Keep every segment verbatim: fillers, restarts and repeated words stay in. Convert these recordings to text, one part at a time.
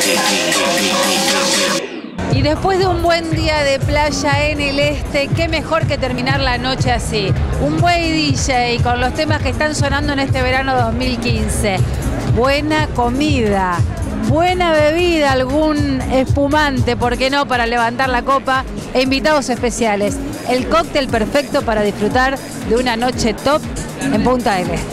Y después de un buen día de playa en el este, qué mejor que terminar la noche así. Un buen D J con los temas que están sonando en este verano dos mil quince. Buena comida, buena bebida, algún espumante, ¿por qué no?, para levantar la copa, e invitados especiales. El cóctel perfecto para disfrutar de una noche top en Punta del Este.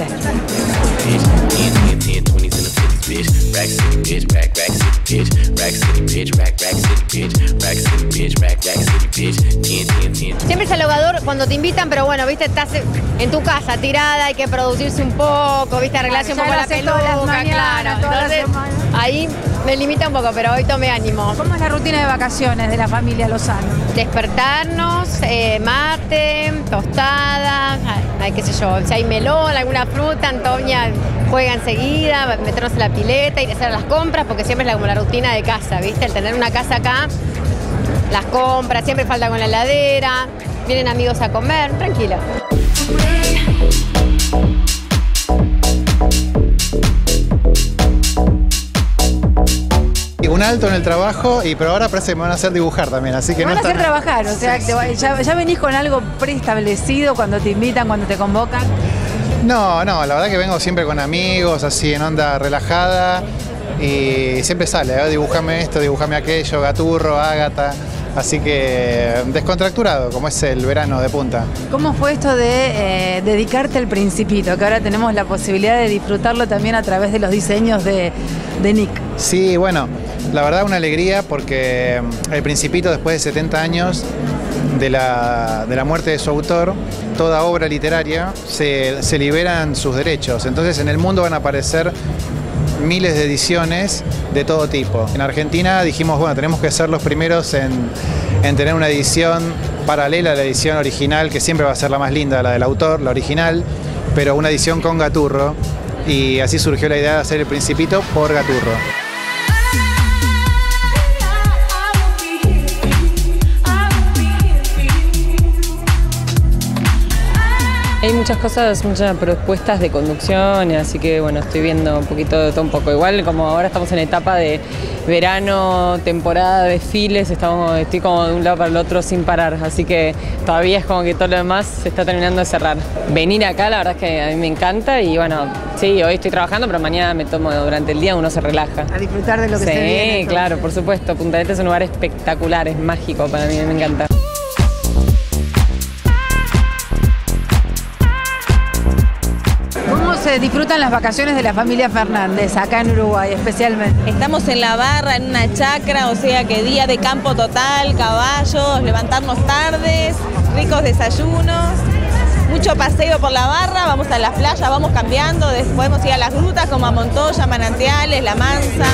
Siempre es halagador cuando te invitan, pero bueno, viste, estás en tu casa tirada, hay que producirse un poco, viste, arreglarse un poco la peluca, claro. Entonces, ahí me limita un poco, pero hoy tomé ánimo. ¿Cómo es la rutina de vacaciones de la familia Lozano? Despertarnos, eh, mate, tostadas, ay, qué sé yo, si hay melón, alguna fruta, Antonia juega enseguida, meternos en la pileta, ir a hacer las compras, porque siempre es la, como la rutina de casa, ¿viste? El tener una casa acá, las compras, siempre falta con la heladera, vienen amigos a comer, tranquilo. Un alto en el trabajo, y pero ahora parece que me van a hacer dibujar también, así que me no van a hacer están... trabajar, o sea, sí, te va, ya, ya venís con algo preestablecido cuando te invitan, cuando te convocan. No, no, la verdad que vengo siempre con amigos, así en onda relajada, y siempre sale, ¿eh? Dibújame esto, dibújame aquello, Gaturro, Ágata, así que descontracturado, como es el verano de Punta. ¿Cómo fue esto de eh, dedicarte al Principito, que ahora tenemos la posibilidad de disfrutarlo también a través de los diseños de, de Nick? Sí, bueno, la verdad una alegría, porque el Principito, después de setenta años de la, de la muerte de su autor, toda obra literaria se, se liberan sus derechos. Entonces en el mundo van a aparecer miles de ediciones de todo tipo. En Argentina dijimos, bueno, tenemos que ser los primeros en, en tener una edición paralela a la edición original, que siempre va a ser la más linda, la del autor, la original, pero una edición con Gaturro, y así surgió la idea de hacer el Principito por Gaturro. Hay muchas cosas, muchas propuestas de conducción, así que bueno, estoy viendo un poquito de todo un poco. Igual como ahora estamos en etapa de verano, temporada, desfiles, estamos, estoy como de un lado para el otro sin parar, así que todavía es como que todo lo demás se está terminando de cerrar. Venir acá la verdad es que a mí me encanta y bueno, sí, hoy estoy trabajando, pero mañana me tomo durante el día, uno se relaja. A disfrutar de lo que sí, se viene. Sí, claro, por supuesto. Punta del Este es un lugar espectacular, es mágico para mí, me encanta. Se disfrutan las vacaciones de la familia Fernández, acá en Uruguay especialmente. Estamos en la barra, en una chacra, o sea que día de campo total, caballos, levantarnos tardes, ricos desayunos, mucho paseo por la barra, vamos a las playas, vamos cambiando, podemos ir a las grutas como a Montoya, Manantiales, La Mansa.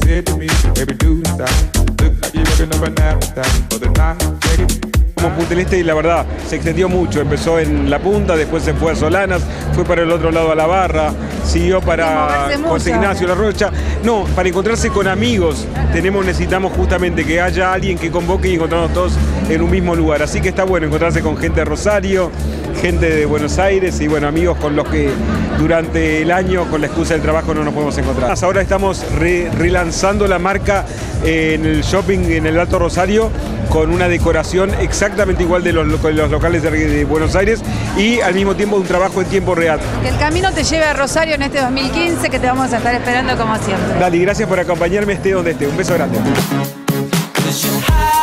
Punta del Este, y la verdad se extendió mucho, empezó en La Punta, después se fue a Solanas, fue para el otro lado a La Barra, siguió para José Ignacio La Rocha. No, para encontrarse con amigos tenemos, necesitamos justamente que haya alguien que convoque y encontrarnos todos en un mismo lugar, así que está bueno encontrarse con gente de Rosario, gente de Buenos Aires y bueno, amigos con los que durante el año con la excusa del trabajo no nos podemos encontrar. Ahora estamos re relanzando la marca en el shopping en el Alto Rosario con una decoración exactamente igual de los, los locales de, de Buenos Aires y al mismo tiempo un trabajo en tiempo real. Que el camino te lleve a Rosario en este dos mil quince, que te vamos a estar esperando como siempre. Dale, gracias por acompañarme, esté donde esté. Un beso grande.